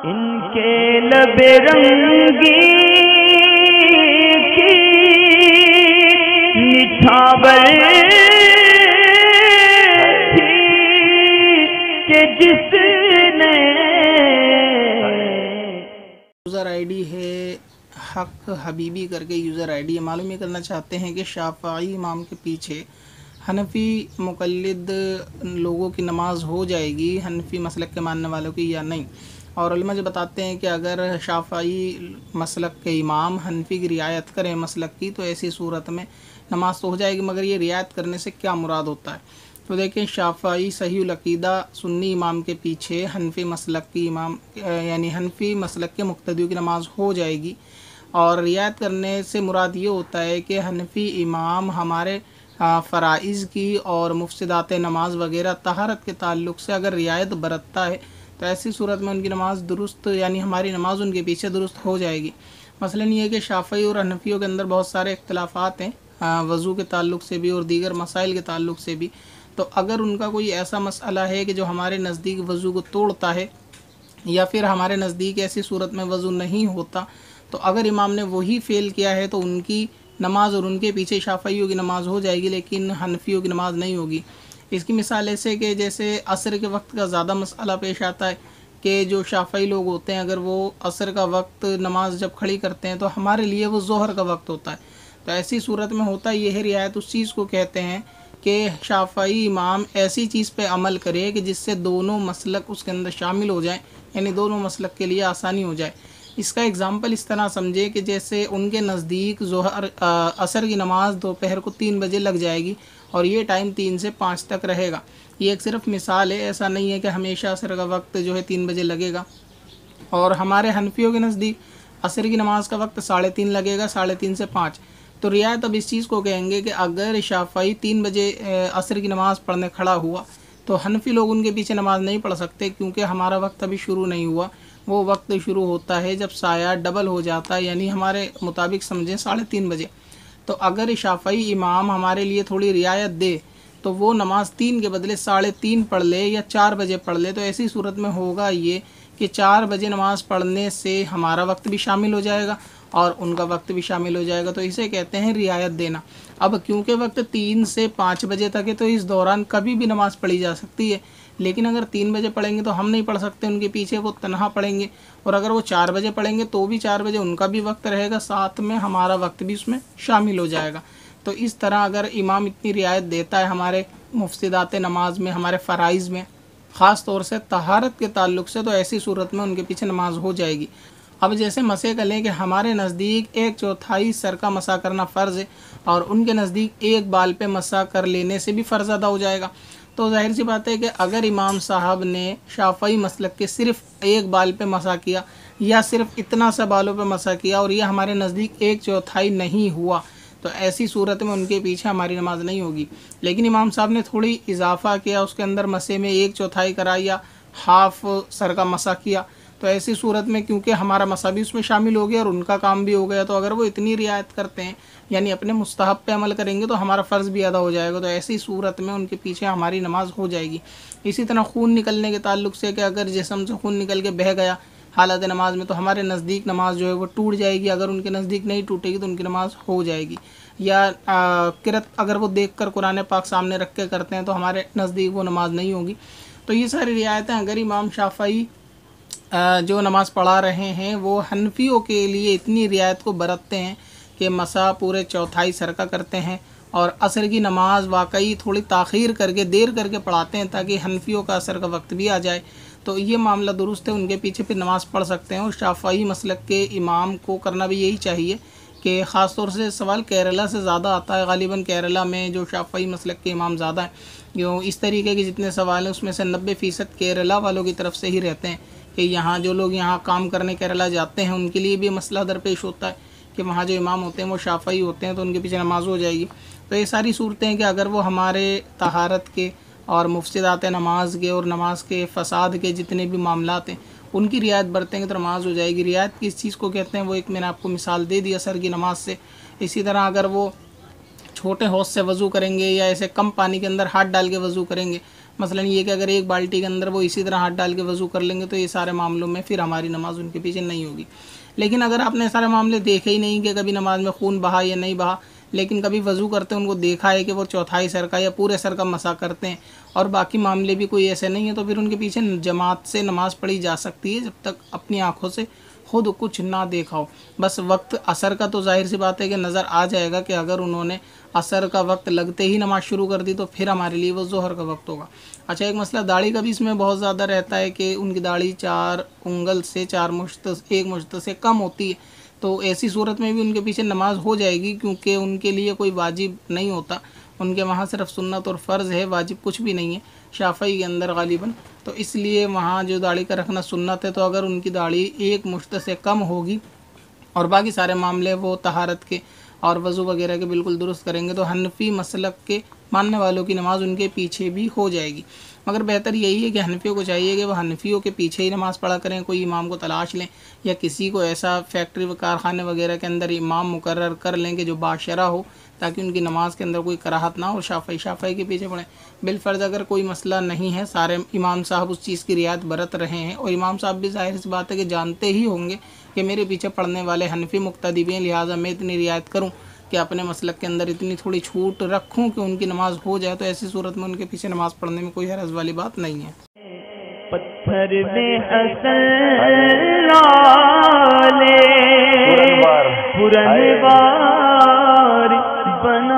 इनके लबे रंगी की निछावर थी कि जिसने यूज़र आईडी है हक हबीबी करके यूज़र आईडी है। मालूम ये करना चाहते हैं कि शाफ़ई इमाम के पीछे हनफी मुक़ल्लिद लोगों की नमाज हो जाएगी, हनफी मसलक के मानने वालों की, या नहीं। और उलमा जो बताते हैं कि अगर शाफ़ई मसलक के इमाम हनफी की रियायत करें मसलक की, तो ऐसी सूरत में नमाज तो हो जाएगी, मगर ये रियायत करने से क्या मुराद होता है। तो देखें, शाफ़ई सहीहुल अक़ीदा सुन्नी इमाम के पीछे हनफी मसलक की इमाम यानी हनफी मसलक के मुक़्तदियों की नमाज हो जाएगी। और रियायत करने से मुराद ये होता है कि हनफी इमाम हमारे फ़राइज़ की और मुफ़सिदात नमाज वगैरह तहारत के ताल्लुक़ से अगर रियायत बरतता है, तो ऐसी सूरत में उनकी नमाज़ दुरुस्त यानी हमारी नमाज उनके पीछे दुरुस्त हो जाएगी। मसलन ये है कि शाफ़ई और हनफियों के अंदर बहुत सारे इख्तिलाफ़ात हैं, वज़ू के ताल्लुक़ से भी और दीगर मसाइल के ताल्लुक़ से भी। तो अगर उनका कोई ऐसा मसला है कि जो हमारे नज़दीक वज़ू को तोड़ता है, या फिर हमारे नज़दीक ऐसी सूरत में वज़ू नहीं होता, तो अगर इमाम ने वही फ़ेल किया है तो उनकी नमाज और उनके पीछे शाफ़इयों की नमाज़ हो जाएगी, लेकिन हनफियों की नमाज़ नहीं होगी। इसकी मिसाल ऐसे कि जैसे असर के वक्त का ज़्यादा मसला पेश आता है कि जो शाफ़ई लोग होते हैं, अगर वो असर का वक्त नमाज जब खड़ी करते हैं तो हमारे लिए वो ज़ोहर का वक्त होता है। तो ऐसी सूरत में होता ये है, रियायत उस चीज़ को कहते हैं कि शाफ़ई इमाम ऐसी चीज़ पे अमल करे कि जिससे दोनों मसलक उसके अंदर शामिल हो जाएं, यानी दोनों मसलक के लिए आसानी हो जाए। इसका एग्ज़ाम्पल इस तरह समझे कि जैसे उनके नज़दीक ज़ोहर असर की नमाज़ दोपहर को 3 बजे लग जाएगी और ये टाइम 3 से 5 तक रहेगा। ये एक सिर्फ मिसाल है, ऐसा नहीं है कि हमेशा असर का वक्त जो है 3 बजे लगेगा। और हमारे हनफियों के नज़दीक असर की नमाज़ का वक्त 3:30 लगेगा, 3:30 से 5। तो रियायत अब इस चीज़ को कहेंगे कि अगर शाफ़ई 3 बजे असर की नमाज़ पढ़ने खड़ा हुआ, तो हनफी लोग उनके पीछे नमाज़ नहीं पढ़ सकते, क्योंकि हमारा वक्त अभी शुरू नहीं हुआ। वो वक्त शुरू होता है जब साया डबल हो जाता है, यानी हमारे मुताबिक समझें 3:30 बजे। तो अगर शाफ़ई इमाम हमारे लिए थोड़ी रियायत दे तो वो नमाज 3 के बदले 3:30 पढ़ ले या 4 बजे पढ़ ले, तो ऐसी सूरत में होगा ये कि 4 बजे नमाज़ पढ़ने से हमारा वक्त भी शामिल हो जाएगा और उनका वक्त भी शामिल हो जाएगा। तो इसे कहते हैं रियायत देना। अब क्योंकि वक्त 3 से 5 बजे तक है, तो इस दौरान कभी भी नमाज़ पढ़ी जा सकती है। लेकिन अगर 3 बजे पढ़ेंगे तो हम नहीं पढ़ सकते उनके पीछे, वो तनहा पढ़ेंगे। और अगर वो 4 बजे पढ़ेंगे तो भी 4 बजे उनका भी वक्त रहेगा, साथ में हमारा वक्त भी उसमें शामिल हो जाएगा। तो इस तरह अगर इमाम इतनी रियायत देता है हमारे मुफ़सिदात नमाज में, हमारे फ़राइज़ में, ख़ास तौर से तहारत के ताल्लुक़ से, तो ऐसी सूरत में उनके पीछे नमाज हो जाएगी। अब जैसे मसे कर लें कि हमारे नज़दीक 1/4 सर का मसा करना फ़र्ज़ है और उनके नज़दीक एक बाल पे मसा कर लेने से भी फ़र्ज़ अदा हो जाएगा। तो ज़ाहिर सी बात है कि अगर इमाम साहब ने शाफ़ई मसलक के सिर्फ़ एक बाल पे मसा किया या सिर्फ़ इतना सा बालों पे मसा किया और ये हमारे नज़दीक 1/4 नहीं हुआ, तो ऐसी सूरत में उनके पीछे हमारी नमाज नहीं होगी। लेकिन इमाम साहब ने थोड़ी इजाफ़ा किया, उसके अंदर मसे में 1/4 करा या हाफ़ सर का मसा किया, तो ऐसी सूरत में क्योंकि हमारा मसा भी उसमें शामिल हो गया और उनका काम भी हो गया, तो अगर वो इतनी रियायत करते हैं यानी अपने मुस्तहब पे अमल करेंगे तो हमारा फ़र्ज़ भी अदा हो जाएगा। तो ऐसी सूरत में उनके पीछे हमारी नमाज हो जाएगी। इसी तरह खून निकलने के ताल्लुक़ से कि अगर जिस्म से खून निकल के बह गया हालत नमाज में, तो हमारे नज़दीक नमाज जो है वो टूट जाएगी। अगर उनके नज़दीक नहीं टूटेगी तो उनकी नमाज हो जाएगी। या किरत अगर वो देख कर कुरान पाक सामने रख के करते हैं तो हमारे नज़दीक वो नमाज नहीं होगी। तो ये सारी रियायतें अगर इमाम शाफ़ई जो नमाज़ पढ़ा रहे हैं वो हनफियों के लिए इतनी रियायत को बरतते हैं कि मसा पूरे 1/4 सर का करते हैं और असर की नमाज़ वाकई थोड़ी ताख़ीर करके देर करके पढ़ाते हैं ताकि हनफियों का असर का वक्त भी आ जाए, तो ये मामला दुरुस्त है। उनके पीछे फिर नमाज़ पढ़ सकते हैं। और शाफ़ई मसलक के इमाम को करना भी यही चाहिए कि ख़ास तौर से सवाल केरला से ज़्यादा आता है। ग़ालिबन केरला में जो शाफ़ई मसलक के इमाम ज़्यादा हैं, जो इस तरीके के जितने सवाल हैं उसमें से 90% केरला वालों की तरफ से ही रहते हैं कि यहाँ जो लोग यहाँ काम करने केरला जाते हैं उनके लिए भी मसला दरपेश होता है कि वहाँ जो इमाम होते हैं वो शाफ़ई होते हैं, तो उनके पीछे नमाज हो जाएगी। तो ये सारी सूरतें हैं कि अगर वो हमारे तहारत के और मुफ़सिदात नमाज के और नमाज के फ़साद के जितने भी मामलात हैं उनकी रियायत बरतेंगे तो नमाज हो जाएगी। रियायत किस चीज़ को कहते हैं वो एक मैंने आपको मिसाल दे दी असर की नमाज से। इसी तरह अगर वो छोटे हौज से वज़ू करेंगे या ऐसे कम पानी के अंदर हाथ डाल के वज़ू करेंगे, मसलन ये कि अगर एक बाल्टी के अंदर वो इसी तरह हाथ डाल के वज़ू कर लेंगे तो ये सारे मामलों में फिर हमारी नमाज़ उनके पीछे नहीं होगी। लेकिन अगर आपने सारे मामले देखे ही नहीं कि कभी नमाज में खून बहा या नहीं बहा, लेकिन कभी वज़ू करते हैं उनको देखा है कि वो चौथाई सर का या पूरे सर का मसा करते हैं और बाकी मामले भी कोई ऐसे नहीं है, तो फिर उनके पीछे जमात से नमाज़ पढ़ी जा सकती है जब तक अपनी आँखों से खुद कुछ ना देखा हो। बस वक्त असर का तो जाहिर सी बात है कि नज़र आ जाएगा कि अगर उन्होंने असर का वक्त लगते ही नमाज शुरू कर दी तो फिर हमारे लिए वो ज़ोहर का वक्त होगा। अच्छा, एक मसला दाढ़ी का भी इसमें बहुत ज़्यादा रहता है कि उनकी दाढ़ी 4 उंगल से 4 मुश्त 1 मुश्त से कम होती है, तो ऐसी सूरत में भी उनके पीछे नमाज हो जाएगी क्योंकि उनके लिए कोई वाजिब नहीं होता, उनके वहाँ सिर्फ सुन्नत और फ़र्ज़ है, वाजिब कुछ भी नहीं है शाफ़ई के अंदर गालिबन, तो इसलिए वहाँ जो दाढ़ी का रखना सुन्नत है। तो अगर उनकी दाढ़ी 1 मुश्त से कम होगी और बाकी सारे मामले वो तहारत के और वज़ू वगैरह के बिल्कुल दुरुस्त करेंगे तो हनफी मसलक के मानने वालों की नमाज़ उनके पीछे भी हो जाएगी। मगर बेहतर यही है कि हनफियों को चाहिए कि वह हनफियों के पीछे ही नमाज़ पढ़ा करें, कोई इमाम को तलाश लें या किसी को ऐसा फैक्ट्री व कारखाने वगैरह के अंदर इमाम मुकर्रर कर लें कि जो बाशरा हो, ताकि उनकी नमाज़ के अंदर कोई कराहत ना हो, शाफ़ई के पीछे पढ़ें। बिलफ़र्ज़ अगर कोई मसला नहीं है, सारे इमाम साहब उस चीज़ की रियायत बरत रहे हैं और इमाम साहब भी ज़ाहिर सी बात है कि जानते ही होंगे कि मेरे पीछे पढ़ने वाले हनफी मुक्तदी भी हैं, लिहाजा मैं इतनी रियायत करूँ कि अपने मसलक के अंदर इतनी थोड़ी छूट रखूँ कि उनकी नमाज़ हो जाए, तो ऐसी सूरत में उनके पीछे नमाज़ पढ़ने में कोई हरज वाली बात नहीं है। पत्थर में हसन लाले पुरनवार बना